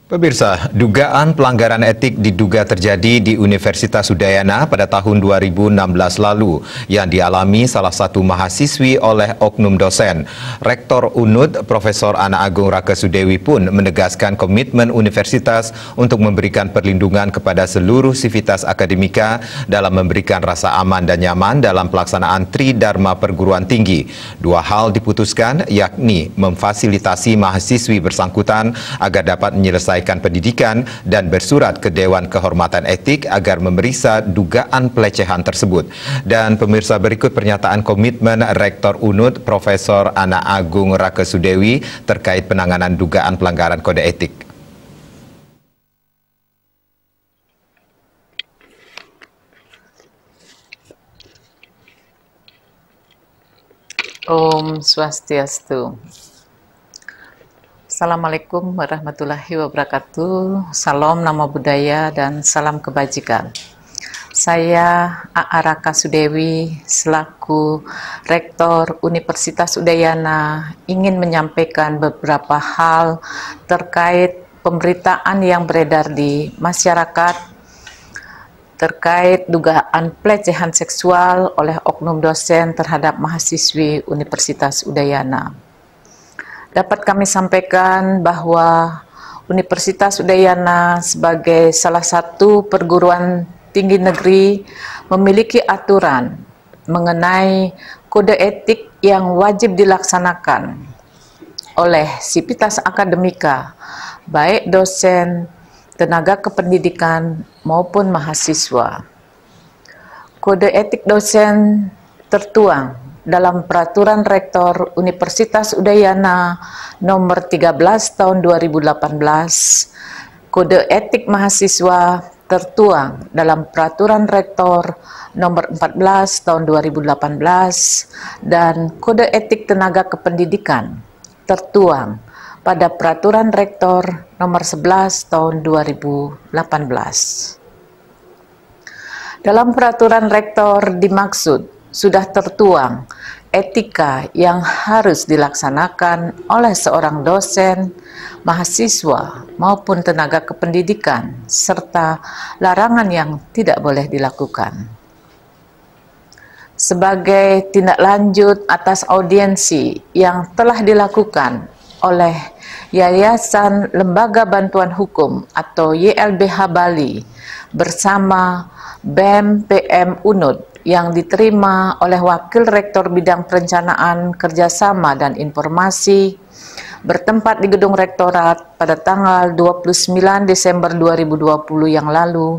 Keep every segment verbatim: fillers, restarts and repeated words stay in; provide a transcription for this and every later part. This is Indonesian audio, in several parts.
Pemirsa, dugaan pelanggaran etik diduga terjadi di Universitas Udayana pada tahun dua ribu enam belas lalu yang dialami salah satu mahasiswi oleh oknum dosen. Rektor U N U D, Profesor Ana Agung Rakasudewi pun menegaskan komitmen universitas untuk memberikan perlindungan kepada seluruh sivitas akademika dalam memberikan rasa aman dan nyaman dalam pelaksanaan Tridharma Perguruan Tinggi. Dua hal diputuskan, yakni memfasilitasi mahasiswi bersangkutan agar dapat menyelesaikan pendidikan dan bersurat ke Dewan Kehormatan Etik agar memeriksa dugaan pelecehan tersebut. Dan pemirsa, berikut pernyataan komitmen Rektor U N U D Profesor Ana Agung Rakasudewi terkait penanganan dugaan pelanggaran kode etik. Om Swastiastu. Assalamualaikum warahmatullahi wabarakatuh. Salam nama budaya dan salam kebajikan. Saya A A Rakasudewi selaku Rektor Universitas Udayana ingin menyampaikan beberapa hal terkait pemberitaan yang beredar di masyarakat terkait dugaan pelecehan seksual oleh oknum dosen terhadap mahasiswi Universitas Udayana. Dapat kami sampaikan bahwa Universitas Udayana sebagai salah satu perguruan tinggi negeri memiliki aturan mengenai kode etik yang wajib dilaksanakan oleh sivitas akademika, baik dosen, tenaga kependidikan maupun mahasiswa. Kode etik dosen tertuang dalam Peraturan Rektor Universitas Udayana nomor tiga belas tahun dua ribu delapan belas, Kode Etik Mahasiswa tertuang dalam Peraturan Rektor nomor empat belas tahun dua ribu delapan belas, dan Kode Etik Tenaga Kependidikan tertuang pada Peraturan Rektor nomor sebelas tahun dua ribu delapan belas. Dalam Peraturan Rektor dimaksud sudah tertuang etika yang harus dilaksanakan oleh seorang dosen, mahasiswa, maupun tenaga kependidikan, serta larangan yang tidak boleh dilakukan. Sebagai tindak lanjut atas audiensi yang telah dilakukan oleh Yayasan Lembaga Bantuan Hukum atau Y L B H Bali bersama B E M P M U N U D yang diterima oleh Wakil Rektor Bidang Perencanaan, Kerjasama, dan Informasi bertempat di Gedung Rektorat pada tanggal dua puluh sembilan Desember dua ribu dua puluh yang lalu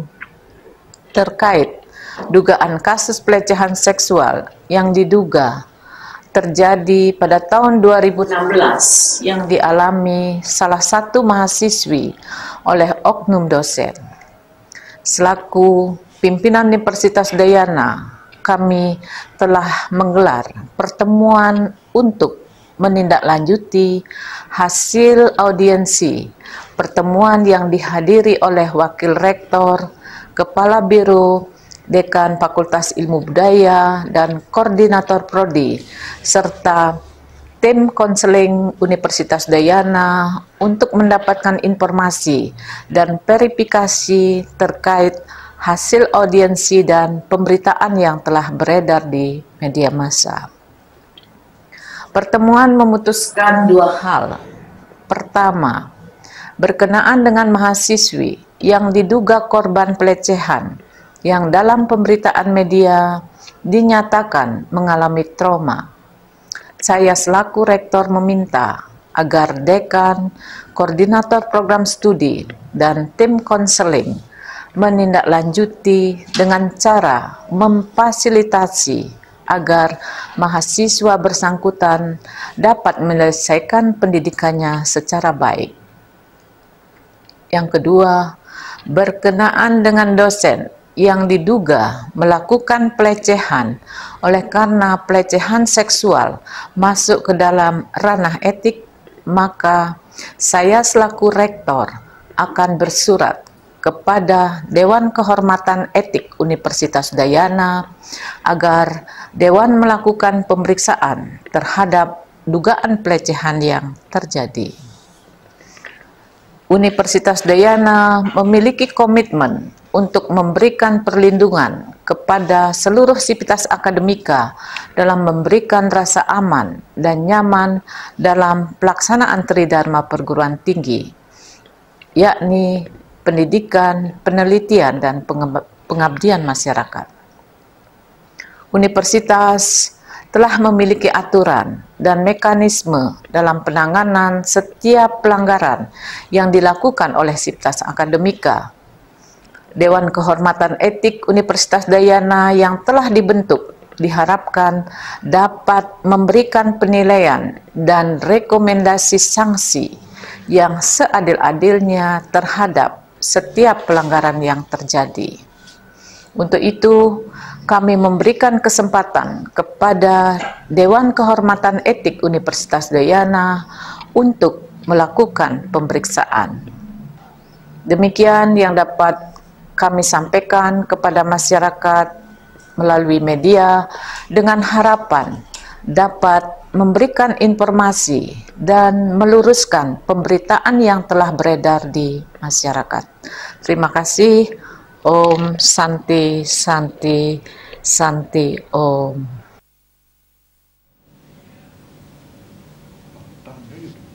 terkait dugaan kasus pelecehan seksual yang diduga terjadi pada tahun dua ribu enam belas yang dialami salah satu mahasiswi oleh oknum dosen. Selaku pimpinan Universitas Udayana, kami telah menggelar pertemuan untuk menindaklanjuti hasil audiensi pertemuan yang dihadiri oleh Wakil Rektor, Kepala Biro, Dekan Fakultas Ilmu Budaya, dan Koordinator Prodi, serta tim konseling Universitas Udayana untuk mendapatkan informasi dan verifikasi terkait hasil audiensi dan pemberitaan yang telah beredar di media massa. Pertemuan memutuskan dua hal. Pertama, berkenaan dengan mahasiswi yang diduga korban pelecehan yang dalam pemberitaan media dinyatakan mengalami trauma. Saya selaku rektor meminta agar dekan, koordinator program studi, dan tim konseling menindaklanjuti dengan cara memfasilitasi agar mahasiswa bersangkutan dapat menyelesaikan pendidikannya secara baik. Yang kedua, berkenaan dengan dosen yang diduga melakukan pelecehan oleh karena pelecehan seksual masuk ke dalam ranah etik, maka saya selaku rektor akan bersurat kepada Dewan Kehormatan Etik Universitas Udayana agar Dewan melakukan pemeriksaan terhadap dugaan pelecehan yang terjadi. Universitas Dayana memiliki komitmen untuk memberikan perlindungan kepada seluruh sivitas akademika dalam memberikan rasa aman dan nyaman dalam pelaksanaan Tridharma perguruan tinggi, yakni pendidikan, penelitian, dan pengabdian masyarakat. Universitas telah memiliki aturan dan mekanisme dalam penanganan setiap pelanggaran yang dilakukan oleh sivitas akademika. Dewan Kehormatan Etik Universitas Dayana yang telah dibentuk diharapkan dapat memberikan penilaian dan rekomendasi sanksi yang seadil-adilnya terhadap setiap pelanggaran yang terjadi. Untuk itu, kami memberikan kesempatan kepada Dewan Kehormatan Etik Universitas Dayana untuk melakukan pemeriksaan. Demikian yang dapat kami sampaikan kepada masyarakat melalui media dengan harapan dapat memberikan informasi dan meluruskan pemberitaan yang telah beredar di masyarakat. Terima kasih. Om Santi Santi Santi Om.